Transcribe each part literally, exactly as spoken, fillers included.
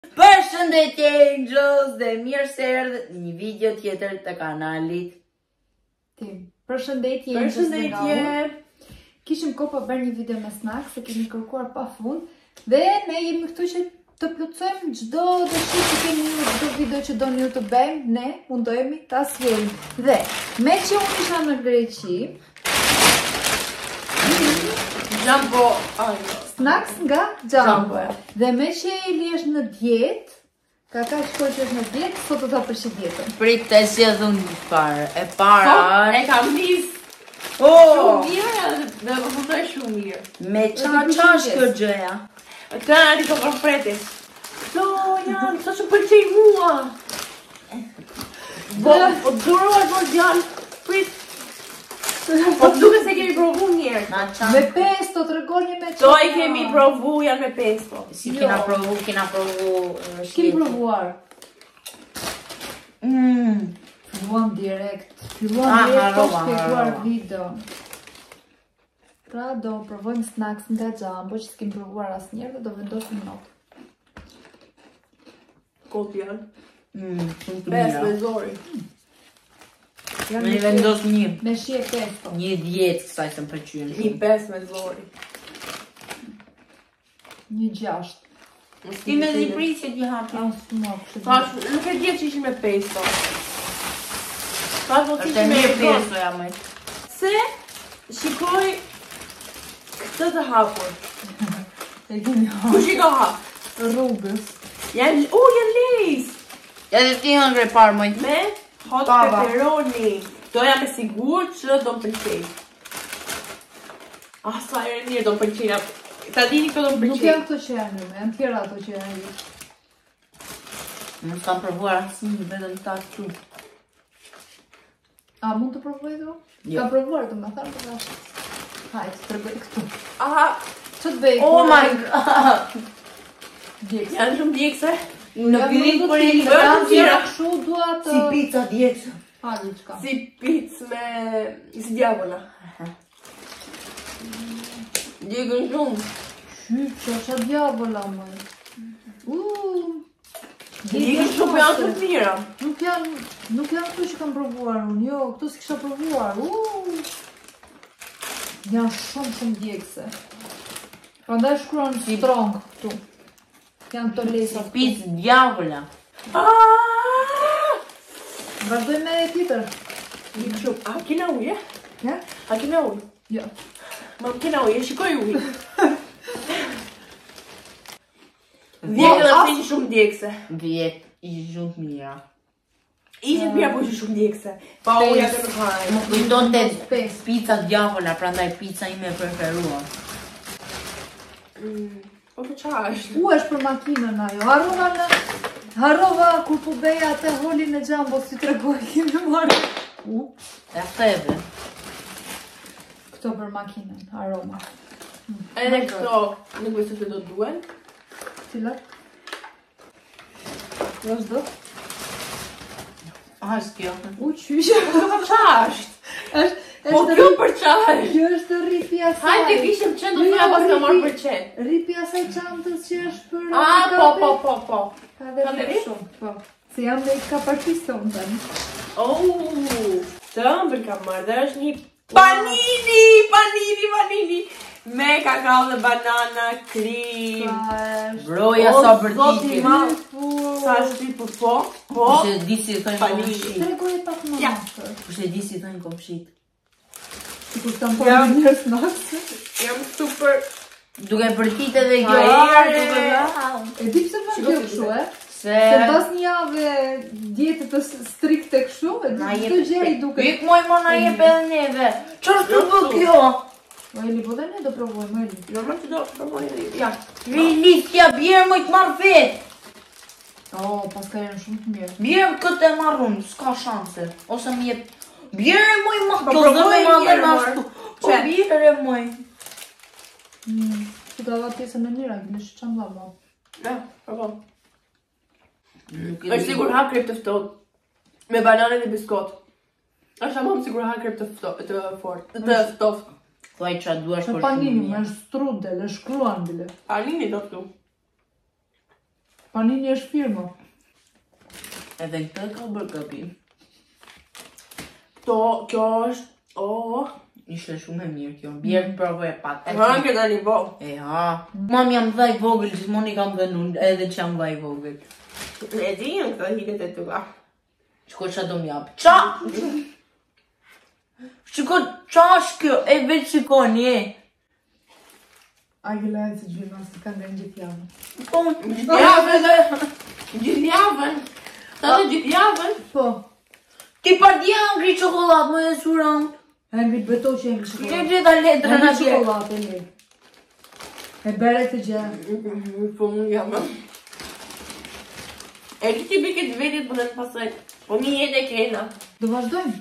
Përshëndetje Angels dhe mirë se erdhët në një video tjetër të kanalit tim. Përshëndetje. Përshëndetje. Kishim kohë për bërë një video me snack, se kemi kërkuar pa fund dhe ne jemi këtu që të plotësojmë çdo dëshirë që kemi ju, çdo video që doni ju të bëjmë, ne mundohemi ta sjellim. Dhe me që unë isha në Greqi, Jumbo snacks nga Jumbo. Dhe me që Eli është në dietë, ka ka shkoj që është në dietë, sot do ta përshë dietën. Prit të sjell unë një parë. E para e kam nis. Oh, Shumë mirë dhe më fundoj shumë mirë. me qa qa është kjo gjëja? Të në të përfretis. Do, janë, sa që pëlqej mua. Po, po duroj, po janë, prit. Po të duke se kemi provu njerë. Na qa? Me pesto, të regoni me Do i kemi provu, janë me pesto. Si kena provu, kena provu Kemi provuar. Mmm. Filluam direkt. Filluam Ah, direkt të harrova, shpjeguar harrova. video. Pra do provojmë snacks nga Jumbo që s'kem provuar asnjëherë dhe do vendosim notë. Kot janë. Mmm, shumë të Pes me mira. zori. Janë Me me vendos një. Me shije pesto. Një djetë kësaj të më pëlqyen Një shumë. pes me zori. Një gjashtë. Ti me një prisje t'ju hapi. Ah, s'mo, kështë Tash, nuk e dje që ishin me pesto. Tash, po Është që e me mirë pesto. pesoja më. Se, shikoj këtë të hapur. e kemi Kush i ka hap? rrugës. Janë, u, janë lejs. Ja dhe ti hëngre parë mëj. Me hot Pava. pepperoni. Do jam e sigur që do më pëlqej. Ah, sa e mirë do më pëlqej. Ta dini këto do më Nuk pëlqej. janë këto që janë me, janë tjera ato që janë ju. Nuk s'kam provuar asnjë, vetëm ta këtu. A, mund të provoj do? Jo. Ka provuar të më thamë të rashë. Hajtë, të tregoj këtu. Aha, Që të bëj? Oh my god. Djekse. janë shumë djekse. Në fillim kur i bërë Kam të tjera tjera. këshu, dua të... si pizza djetë. Hajtë, qka. Si pizë me... si djavola. Djekën shumë. Shyqo, që djavola, mëj. Uuu. Djekën shumë janë të të mira. Nuk janë, nuk janë këtu që kam provuar unë, jo, këtu s'kisha provuar, uuu. Janë shumë shumë djekse. Prandaj shkruan strong këtu. Janë të lesa. Pizza djavola. Aaaa! Vazhdoj me e tjetër. Djekën shumë. A, kena ujë? Ja? A, kena ujë? Jo. Ma, kena ujë, shikoj ujë. Po, Djekën dhe as- finë shumë djekse. Vjet, ishë shumë të mira. Ishin mira po ishin shumë djekse. Pa Pes. uja të nuk hajë. Më kujton të Pes. pizza djavola, prandaj pizza ime e preferuar. Mm, Po po qa është? U është për makinën ajo. Harrova në... Harrova kur po beja atë holin e Jumbo, si të regoj, kemi marrë. U, E theve. këto për makinën, aroma. Edhe këto nuk besoj se do të duen. Cilat? Vazhdo. A, s'kjo. U, qyshe. Po qa është? është... Po është kjo rri- për qa është? Kjo është rripi asaj. Hajde kishim qenë do Jo, thoya pas ka rripi- marrë për qenë. Rripi asaj çantës që është për... A, po, po, po, po. Ka dhe Ka dhe rrip rrip? shumë, po. Se jam dhe i ka partiston tani. Oh, të ëmbël kam marrë dhe është një panini, panini, panini. Me kakao dhe banana, krim. Broja O, sa zoti bërtiti. i madh. Sa është ti për po? Po. Kushe di si thënë Panini. komshit. Tregoj pak më Ja. masër. Kushe di si thënë komshit. Sikur të më Ja. përë njërës nasë. Jam super. Duke bërtit edhe kjo. Hajde. duke bërë. E di pse më Shiko kjo si kështu, të. e? Se... Se pas një javë dietë të s- strikte kështu, e Na di jep... të gjë i duke. Pik moj mo na jep edhe neve. Qërë të bë kjo? O, Eli, po dhe ne do provojmë, Eli. Jo, më që do provoj. Ja. Rilis, tja bjerë moj të marrë vetë. O, pas ka janë shumë të mirë. Bjerë këtë e marrën, s'ka shanse. Ose më jep... Bjerë moj ma Po kjo dhe me provoj ma dhe mirë, në mor. ashtu. Po Qe? bjerë moj. Mm. Që të ava pjesën e njëra, gjë që qanë dhama. Ja, provoj. Nuk e Është di. sigur ha krep të ftohtë. Me banane dhe biskot. Është ama më sigur ha krep të ftohtë, të fortë, të ftohtë. Thuaj qa duash Me për panini, shumë me mirë. strudel, e shkruan bile. Panini do këtu. Panini është firmë. Edhe këtë ka bërë gabim. Kto, kjo është... Oh... Ishte shumë e mirë kjo. Bjerë provoj e pak. Ha, kjo tani po. E ha. Mam jam dha i vogël, gjithmonë i kam dhënë unë, edhe që jam dha i vogël. E di jam këto hitet e tua. Shko qa do m'jap. Qa? Shko, qa është kjo? E veç shikoni, e. Agjela e si gjyma, se ka nga në gjithë javën. Po, Gjithë javën dhe... Gjithë javën. Ta dhe gjithë javën. Po, ti par dje ngri qokollat më e suram. e ngrit beto që e ngrit Ke shokollatë. gjitha E letrën ngrit atje. shokollatë, e ngrit. E bere të gjë. Po më jam. E këti biket vetit për në pasaj. Po një jetë e kena. Do vazhdojmë?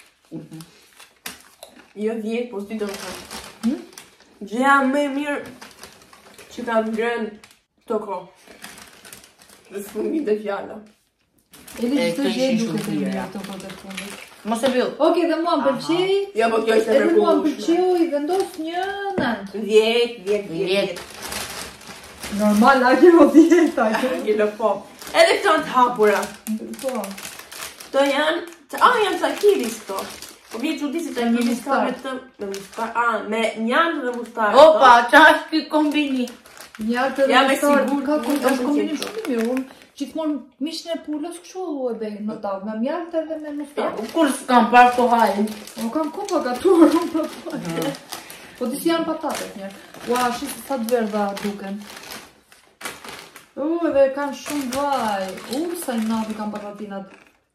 Jo djetë, po si do më thëmë. Hm? Gjëja më e mirë që kam ngrënë toko. Dhe s'pu mi dhe fjalla. Edhe E, çdo këto gjë ishin duket shumë e mirë mira. ato kote të fundit. Mos e vill. Okej, dhe mua më pëlqej. Jo, po kjo ishte Edhe mua më mrekullueshme. pëlqeu i vendos një nënt. Djetë, djetë, Djetë. djetë. Normal, a kjo djeta. Gjelo po. Edhe këto në të hapura. Po. Këto janë... të- Ah, janë sa kilis këto. Po vje që di si të Me kilis ka mustar. vetëm... Me mustar. Ah, me njanë dhe mustar. Opa, qa është ky kombini? Njartë Ja, me edhe star, sigur, ka nuk është është kombinim qeto. shumë i mirë. Unë gjithmonë mishin e pulës kështu e bëj në tavë, me mjartë edhe me mustar. Kur s'kam parë po hajnë. O kam kopa gatuar, unë për fajnë. Po disi janë patatet njerë. Ua, shi se sa të verdha duken. U, edhe kanë shumë vaj. U, sa i napi kanë patatinat.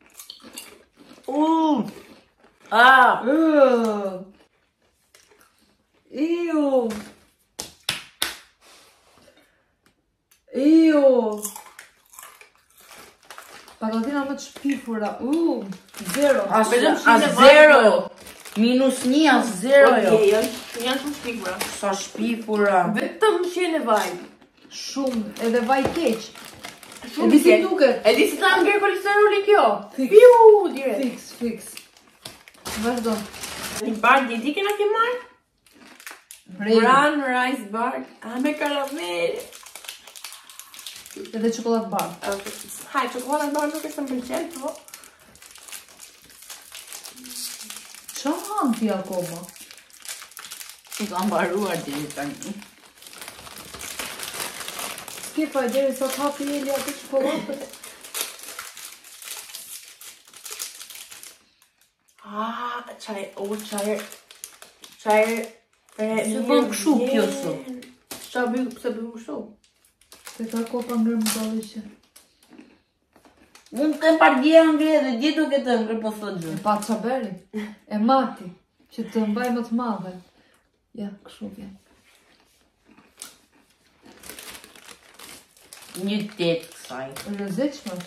U. Ah, Ugh. Iu. Iu. Patatina më të shpifura. U, zero. as, Vetëm as shine zero. vajtë. Minus një, as zero jo. Okej, janë janë shumë shpikura. Sa shpifura. Vetëm shine vaj. Shumë, edhe vaj keq. E Shumë di si keq. duket. E di si ta ngjerë kolesteroli kjo? Fix. Piu, direkt. Fix, fix. Vazhdo. Një bar dietike na ke marrë? Brejnë. Bran rice bar. Ah, me karamel. Edhe çokoladë bar. Haj, çokoladë bar nuk është më pëlqen, po. Qa hanë ti akoma? I kam baruar deri tani. Skipa e deri sa t'hapi Eli atë çokoladë. Ah, çaj, o çaj. Çaj. Se bën kështu kjo sot. Qa bëj, pse bëj kështu? Se ka kopa ngërë më dalishë. Unë kem parë dje ngri edhe dje duke të ngri po thot gjë. E pa qa beri. E mati. Që të mbaj më të madhe. Ja, kështu vjen. Një tet kësaj. Rëzeqme.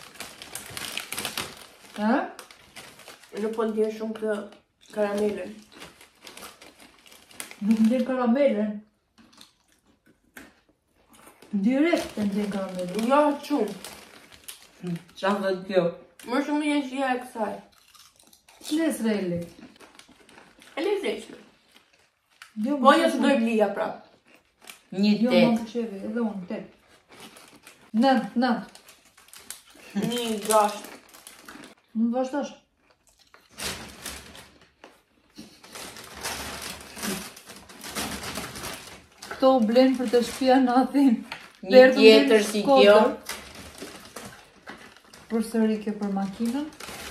Ha? Nuk po ndjen shumë të karamelën. Nuk ndjen karamelen. Direkt të ndjen karamelen. Jo, shumë. Qa dhe kjo? Më shumë jenë shia e kësaj. Qnes Reli. E lezetshme. Jo, Po jo të dojë lija prap. Një Jo, më tet. të shevi, edhe unë, tet. Nënt, nënt. Një gasht. Më vazhdash. Këto u blenë për të shtëpia natin. Një tjetër si kjo. Për sëri kjo për makinën.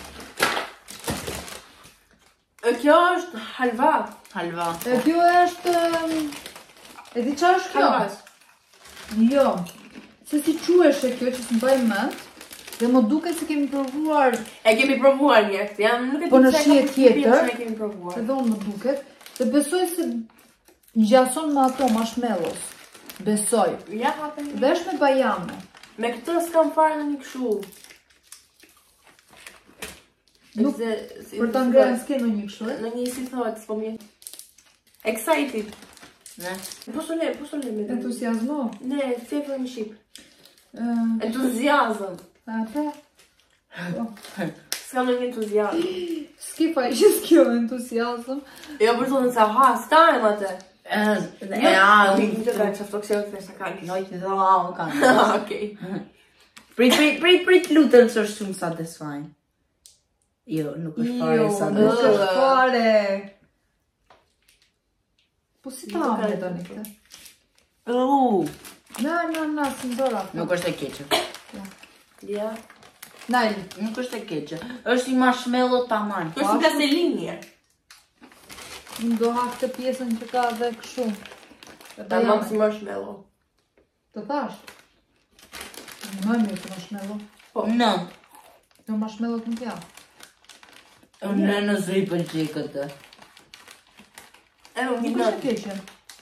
E kjo është halva. Halva. E kjo është... um, E di qa është kjo? Halvas. Jo. Se si queshe kjo që s'më bëj mend. Dhe më duke se kemi provuar, E kemi provuar njerë. Jam nuk e di Po në pse shije ka përshtypjen tjetër- se ne kemi provuar. edhe unë më duket. Dhe besoj se ngjason me ato marshmallows. Besoj. Ja hapen. Dhe është me bajame. Me këtë s'kam fare në një këshu. Nuk- Se- si- Për ta si ngrënë thotë, s'ke në një kështu, e? Në një si thotë, s'po mje. Excited. Ne? Po sole, po sole me të. Entuziazmo. Ne, se për në Shqip. Uh, Entuziazëm. a pe? Po. S'kam në një entuziazëm. Skipa ishë s'kjo entuziazm. Jo, për thonë sa ha, s'tajmë atë. E, Jo, e, a, Nuk të ka që fto kse të sa ka një. Nojtë dhe a, o kanë. Okej. Prit, prit, prit, prit, lutem së është shumë satisfying. Jo, nuk është fare Jo, nuk satisfying. është fare. Po si ta hamë të një këtë? Uh, Na, na, na, si ndora. nuk është e keqe. Ja. Najli. Nuk është e keqe. Është i marshmallow tamam. Kjo si plaselinje. Unë do ha këtë pjesën që ka dhe këshu. Ta mam si marshmallow. Të thash? Më e mirë të marshmallow. Po. Në. Jo marshmallow të në pja. Në në zri pëlqej këtë. E unë një Nuk është e nëtë. keqe.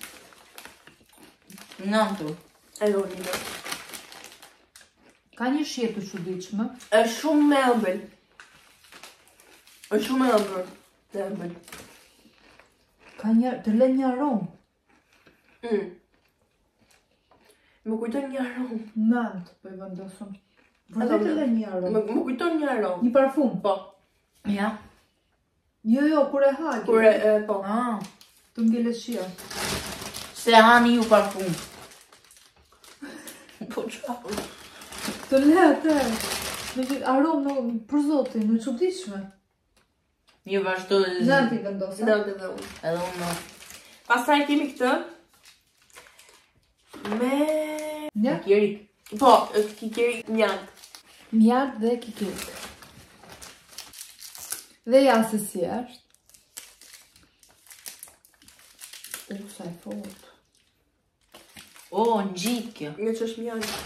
Nëntu. E unë një nëtë. Ka një shjetë të çuditshme. është shumë me ëmbël. është shumë me ëmbël. Të ëmbël. Ka një, të lën një aromë. Mm. Më kujton një aromë. Nënt, po i vendosëm. Vërtet të lën një Më, aromë. më kujton një aromë. Një parfum. Po. Ja. Jo, jo, kur e hagi. Kur e, e po. Ah. Të ngele shia. Se hani ju parfum. Po qa? Të le atë. Me që aromë në për zotin, në çuditshme. Një vazhdo Nënt i vendosëm. Nëtë edhe unë. edhe unë. Pastaj kemi këtë. Me... Një? Kirik. Po, është kikeri mjatë. Mjatë dhe kikirik. Dhe ja se si është. U, sa e fort. O, në gjitë kjo. Një që është mjatë.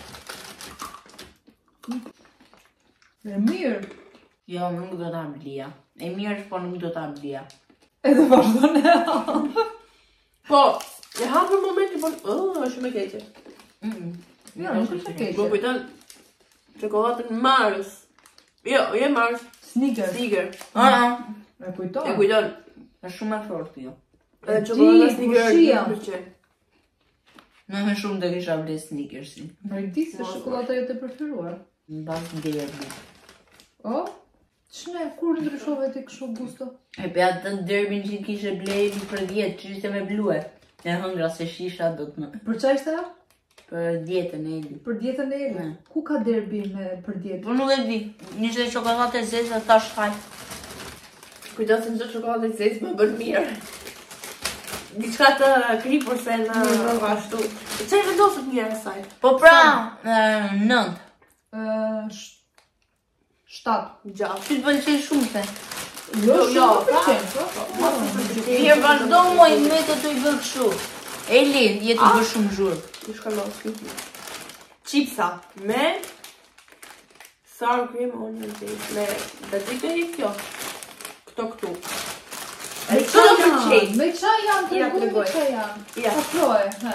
Dhe mirë. Jo, nuk do ta blia. E mirë, po nuk do ta blia. Edhe vazhdon e ha. Po, e ha për momentin, po... Oh, është shumë e keqe. Mm. Jo, nuk është e keqe. Më kujton çokoladën Mars. Jo, jo Mars. Snickers. Snicker. Ah, E kujton. E kujton. është shumë e fortë kjo. Edhe çokolada Di, Snicker kushia. më pëlqen. Në më shumë do kisha ble Snickersin. Më di se shokolata jote e preferuar. Në bazë në derbi. O? Ç'ne, kur ndryshove ti kështu gusto? E pe atë derbin që kishe blejli për djetë, që ishte me blue. E hëngra se shisha do të më. Për çfarë ishte? Për djetën e Eli. Për dietën e Eli. Ne. Ku ka derbi me për dietë? Po nuk e di, njështë e qokolate zezë dhe tash haj. Kujton se çdo çokoladë e zezë më bën mirë. Diçka të kripur se në ashtu. Çfarë vendosët mirë asaj? Po pra, e, nënt. Ë, sh- shtatë. Gjatë. Ty të pëlqej shumë se. Jo, Jo, jo, pra. pëlqen, po. Mirë, vazhdo moj me të të i bërë kështu. Eli, je të bërë shumë zhurë. Ju shkallos këtë. Chipsa me sour cream onion paste me paprikë e kjo. Këto këtu. E Me çaj çfarë janë? pëlqej? Me çaj janë, Ja, tregoj me tregoj. çaj janë. Ja. Afroje, he.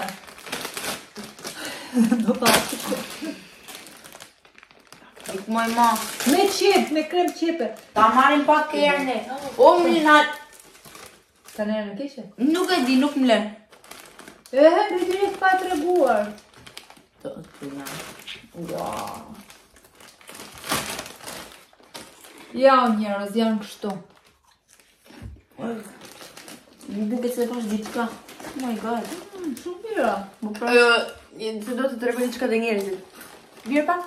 Do ta ashtu. Ik moj ma. Me qep, me krem qepe. Ta marim pak kerne. O, më në Ta ne në keqe? nuk e di, nuk më lën. E, me direkt pa të reguar. Të të nga. Wow. Ja, njerëz, janë kështu. Më duke se pash diçka. Oh my god. Mm, shumë mira. Më pra. Ë, se do të tregoj diçka të njerëzit. Bjerë pa?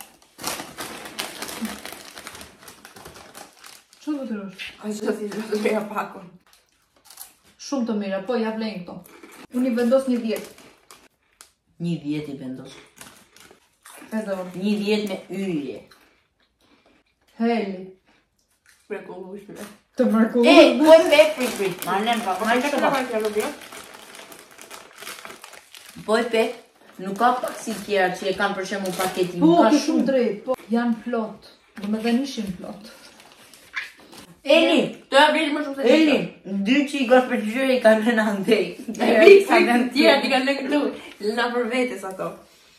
Shumë të tërësh. Ai çdo si do të bëja pakun. Shumë të mira, po ja vlen këto. Unë i vendos një dietë. Një djetë i vendos. Edhe unë. Një djetë me yje. Heli. Mrekullueshme. Të E, mërkullu. po e pe, prit, prit. Marlem pa, marlem Çfarë pa. ka kjo bjerë? Po e pe, nuk ka pak si tjera që e kanë për shembull paketin. Po, ka ke shumë drejt. Po, janë plot. Do me dhe nishin plot. Eli, Do ja bjerë më shumë se Eli, dy që i gash për gjyre i kanë lënë andej. E vi, sa kanë tjera ti kanë lënë këtu. Lëna për vetes ato.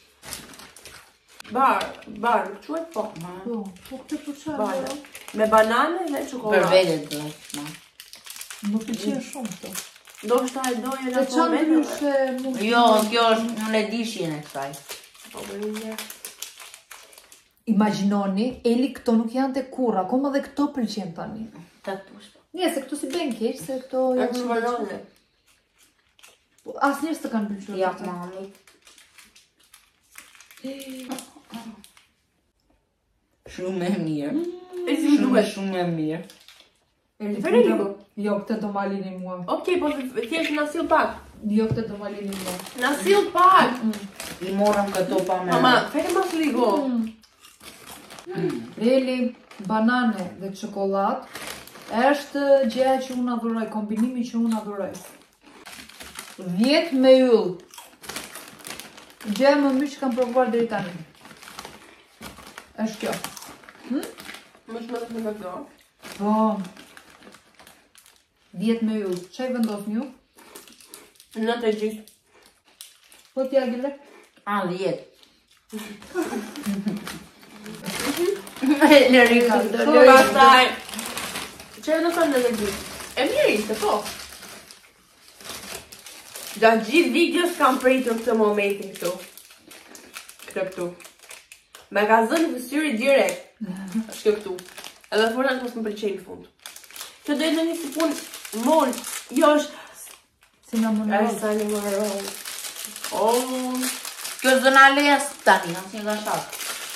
Bar, bar, nuk quhet po. Po, po këtë për çfarë? Bar. Me banane dhe Për çokoladë. vete të ma. Më pëlqen shumë këto. Ndoshta e doja E në çan moment. ndryshe mund. Jo, kjo është, unë e di shien e kësaj. Po bëni një. Imagjinoni, Eli këto nuk janë te kurrë, akoma dhe këto pëlqen tani. Ta tush. Nie, se këto si bën keq, se këto Ja janë çfarë? Po, asnjëherë s'të kanë pëlqyer. Ja, këto. mami. Shumë e mirë. E si më Shumë duhet? shumë e mirë. Veri Niko. Jo, këtë do ma lini mua. Okej, po thjesht na sill pak. Jo, këtë do ma lini mua. Na sill pak. I morëm këto pa me. Mama, fere mas ligo. Reli, banane dhe çokoladë është gjëja që unë adhuroj, kombinimi që unë adhuroj. dhjetë me yll. Gjëja më mirë që kam provuar deri tani. Është kjo. Më shumë të më këto. Po. dhjetë me yll. Çaj vendos ju? Në të gjithë. Po t'ja gjele? A, dhjetë. Lërika, do Po lërika. pastaj. Që do të në të gjithë. E mirë ishte, po. Gjatë gjithë videos kam pritur këtë momentin këtu. Këtë këtu. Me ka zënë fytyri direkt. Është kjo këtu. Edhe format mos më pëlqejnë në fund. Kjo do jetë në një si punë mol. Jo është Cinnamon Është roll. sa një më roll. Oh, Kjo zëna leja së tani, asë një gashak.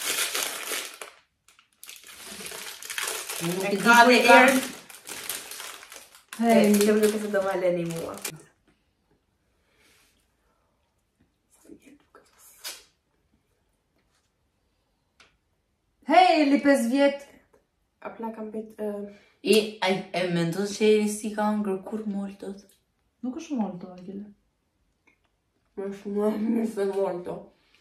Nuk e i ka dhe di erë. Hej, Që më duke se do ma leni mua. hej, li pesë vjet. A pla kam bet... Uh, I, a, e mendoj që e si ka ngër kur moltot. Nuk është molto, Angela. më shumë më se molto.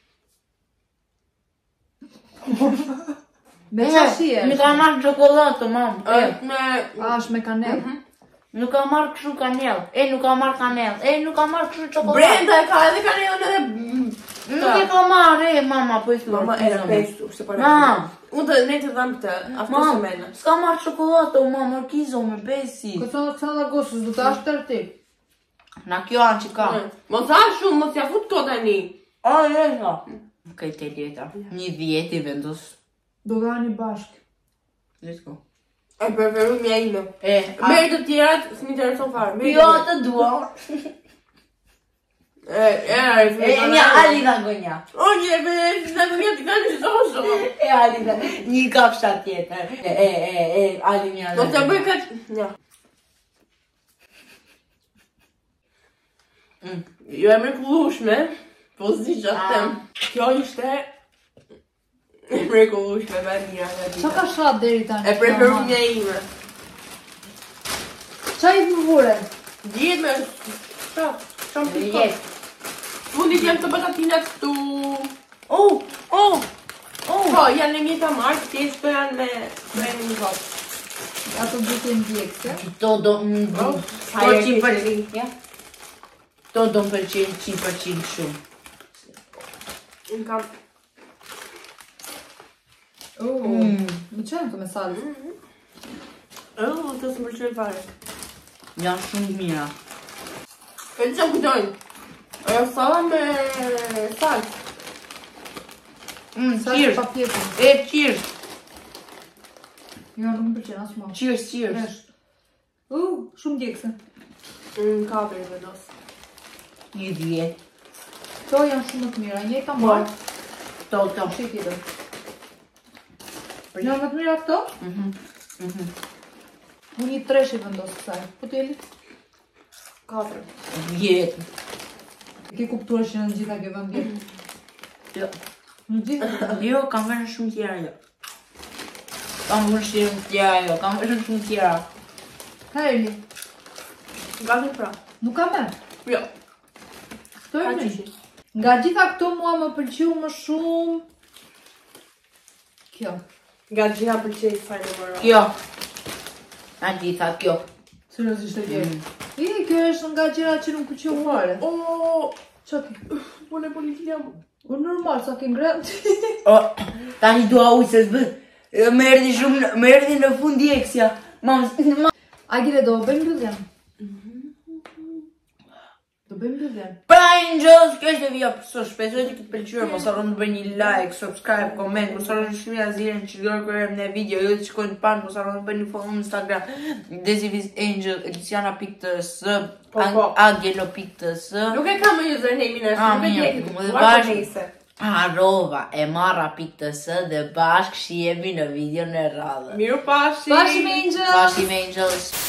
Me qashie Nuk është. ka marrë çokoladë, mam. E, Është me... A, është me kanel. nuk ka marrë kështu kanel. E, nuk ka marrë kanel. E, nuk ka marrë kështu çokoladë. Brenda e ka edhe kanelën edhe... Nuk e ka marrë, e, mama, po i thua. Mama era pestu, se para. Mam, Unë të ne të dham këtë, aftë se mam, mena. s'ka marrë çokoladë, o mam, orkizo me besi. Këtë në të në gosës, du të ashtë tërë ti. Na kjo anë që ka. Mos ha shumë, mos ja fut kota tani. A, e, sa. Këtë e ljeta. Një dhjeti vendos. Do dhe ani bashkë. Let's go. E preferu mja ime. E, a, Merë të tjerat, s'mi intereson fare. Merë jo të të dua. E, e, e, E, një ali nga gonja. O, një, e, në të mjetë kanë që zosho. E, ali nga, një kafsha tjetër. E, e, e, e, ali një ali. Do të bëj këtë... Ja. Mm. Jo e mrekullueshme, po s'di që atë tem. Kjo ishte... E mrekullueshme, me mira. Qa ka shatë deri tani? E preferu mja ime. Qa i përvure? Gjithë me... Qa? Qa më pikot? Jetë. Fundit jam të batatinat këtu... Oh, oh, oh. Po, janë në një të marrë, thjesht të janë me... me një hot. Ato duke në djekse. To do më do. Oh, To ajo qi për kishte ja. To do më pëlqen qi për qi shumë. Unë kam... Uh, Mm. Më qenë të me salë. Oh, të së më qëllë fare. Janë shumë mira. E që kujtojnë? Ajo sala me... salë. Mm, Salë cheers. pa pjepën. E, cheers. Jo, nuk më përqenë asë mua. Cheers, cheers. Fresh. Uh, shumë djekse. Unë katër i vendos. Një dhjet. To janë shumë të mira. Një ka Po. marë. To, to. Shi tjetër. Janë më të mira këto? Mhm. Mhm. Unë një tresh i vendosë kësaj. Po t'jeli? Katër. Dhjet. Ke kuptuar që në gjitha ke vend vjetë. Jo. Në gjitha ke vend Jo, kam vënë shumë tjera jo. Kam vënë shumë tjera jo, kam vënë shumë tjera. Hejli, Katër pra. nuk ka me. Jo. Këto e Ka mi. qishin. Nga gjitha këto mua më pëlqiu më shumë... Kjo. Nga gjitha pëlqej fare në mërë. Kjo. A gjitha kjo. Seriozisht e gjej. Mm. I, kjo është nga gjëra që nuk pëlqiu fare. O, Qa ke? pune policia mu. O normal, sa ke ngrënë. O, tani dua ujë se s'bë. Më erdhi shumë, më erdhi në fund djeksja. Mam, ma... Agile, do bëjmë mbylljen. Do bëjmë mbylljen. Pra Angels, kjo është e vija për sot. Shpresoj të këtë pëlqyer, mos harroni të bëni një like, subscribe, comment, mos harroni të shkruani zilën që do të kërkojmë në video, ju të shkojnë pan, mos harroni të bëni follow në Instagram. Desivis Angel, Elisiana.ts, Po, po. Angelo.ts. Nuk e kam me username-in është, Ah, nuk e mirë. gjej. Dhe Ua bashkë. nëse. Harrova e marra rapid të së dhe bashkë shihemi në video në radhë. Miru pashi! Pashim Angels! Pashim Angels!